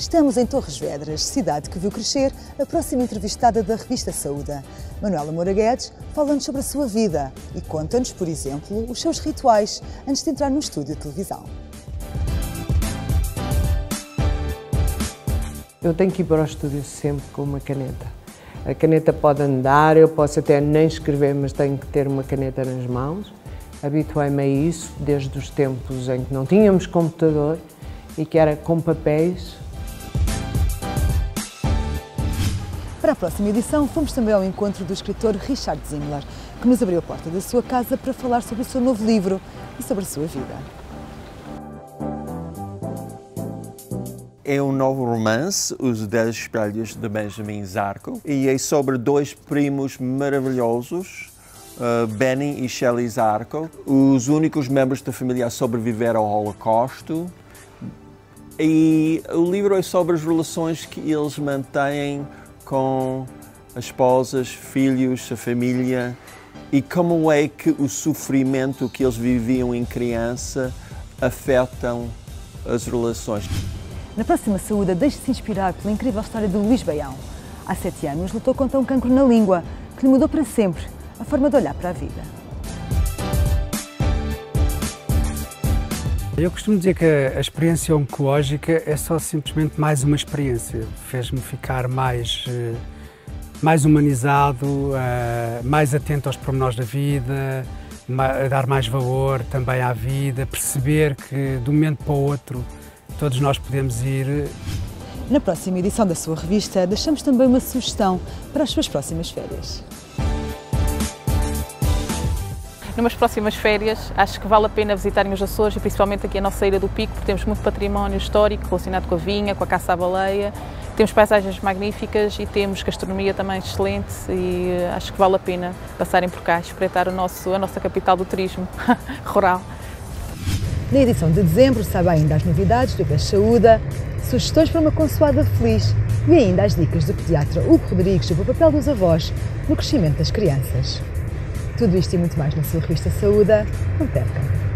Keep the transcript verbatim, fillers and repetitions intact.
Estamos em Torres Vedras, cidade que viu crescer a próxima entrevistada da revista Saúde. Manuela Moura Guedes fala-nos sobre a sua vida e conta-nos, por exemplo, os seus rituais antes de entrar no estúdio de televisão. Eu tenho que ir para o estúdio sempre com uma caneta. A caneta pode andar, eu posso até nem escrever, mas tenho que ter uma caneta nas mãos. Habituei-me a isso desde os tempos em que não tínhamos computador e que era com papéis. Para a próxima edição, fomos também ao encontro do escritor Richard Zimler, que nos abriu a porta da sua casa para falar sobre o seu novo livro e sobre a sua vida. É um novo romance, Os Dez Espelhos, de Benjamin Zarco, e é sobre dois primos maravilhosos, uh, Benny e Shelley Zarco, os únicos membros da família a sobreviver ao Holocausto. E o livro é sobre as relações que eles mantêm com as esposas, filhos, a família, e como é que o sofrimento que eles viviam em criança afetam as relações. Na próxima Saúde, deixe-se inspirar pela incrível história de Luís Baião. Há sete anos lutou contra um cancro na língua, que lhe mudou para sempre a forma de olhar para a vida. Eu costumo dizer que a experiência oncológica é só simplesmente mais uma experiência. Fez-me ficar mais, mais humanizado, mais atento aos pormenores da vida, a dar mais valor também à vida, perceber que de um momento para o outro todos nós podemos ir. Na próxima edição da sua revista, deixamos também uma sugestão para as suas próximas férias. Numas próximas férias, acho que vale a pena visitarem os Açores e principalmente aqui a nossa Ilha do Pico, porque temos muito património histórico relacionado com a vinha, com a caça à baleia, temos paisagens magníficas e temos gastronomia também excelente e acho que vale a pena passarem por cá e espreitar o nosso, a nossa capital do turismo rural. Na edição de dezembro sabe ainda as novidades do Best Saúde, sugestões para uma consoada feliz e ainda as dicas do pediatra Hugo Rodrigues sobre o papel dos avós no crescimento das crianças. Tudo isto e muito mais na sua revista Saúde. Não percam!